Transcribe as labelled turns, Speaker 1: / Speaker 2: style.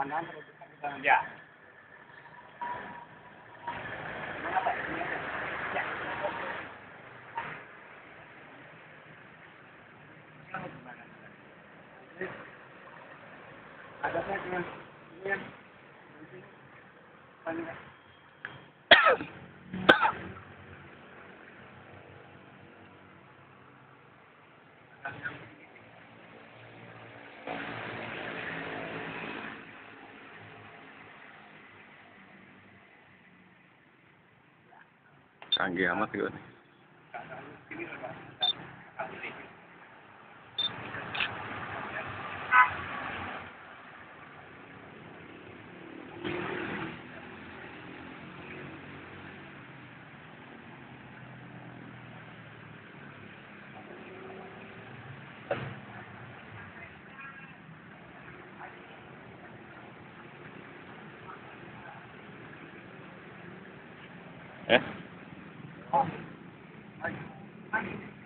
Speaker 1: Pandangan terus ya. Mengapa? Ya. Ada apa dengan ini yang pandangan.
Speaker 2: Canggih amat gue nih.
Speaker 1: Oh.